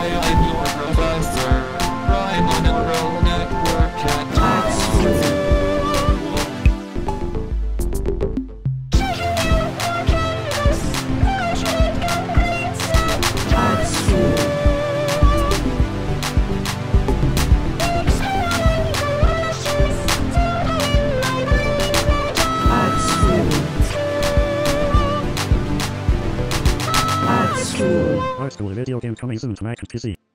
I'm your professor. Rhyme on a neural network at Tech School. Art School video game coming soon to Mac and PC.